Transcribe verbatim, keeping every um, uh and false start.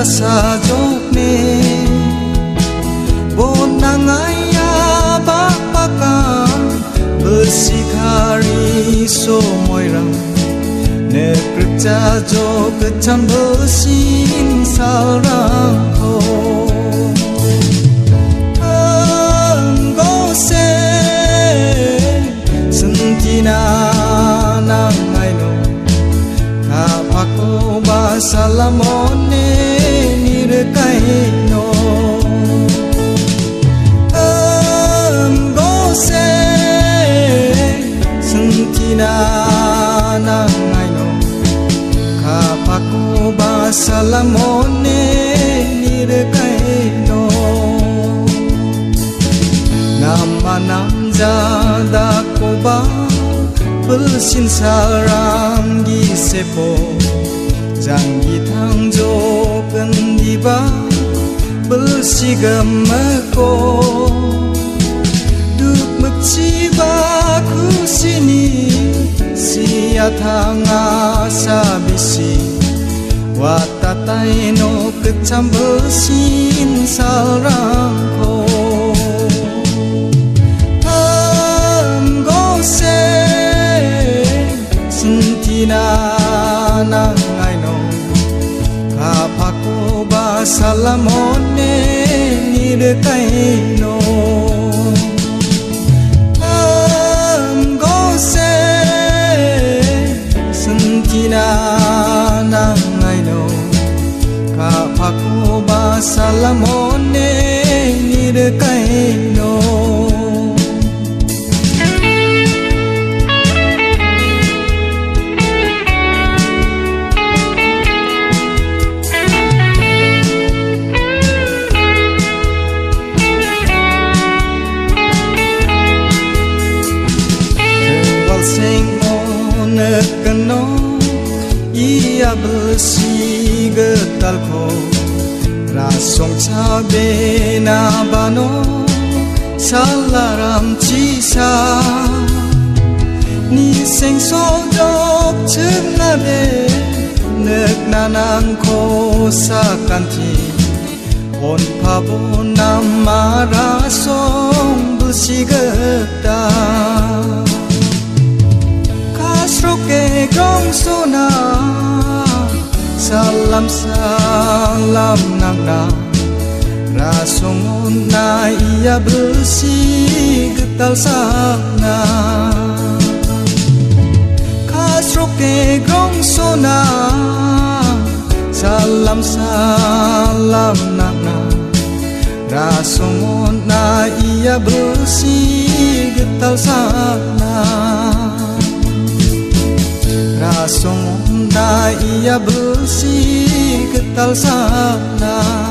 sajokne bonangaya bapakan bersikari somoirang ne kerja jo kecam bersin sarangko anggose sentina nangaino kapako basalamone nirkaino anggose sentina nangaino kapako basalamone nirkaino nama namjada koba belsin saranggi sepo jangi tangjo kendiba belsi gemeko duk mekciba kusini sia tanga sabisi watatai no kecam belsin sarangko anggose sentina nangaino kapako basalamone nirkaino anggose sentina nangaino kapako basalamone nirkaino keno ia besi getalko rasong cabe na bano salaram cisa ni seng sodok cengabe nek nanang ko sakanti on pabo nama rasong besi getal Sroke gong sona salam salam nangna rasong na ia bersih getal sana kasroke gong sona salam salam nangna rasong na ia bersih getal sana rasong na ia bersih getal sana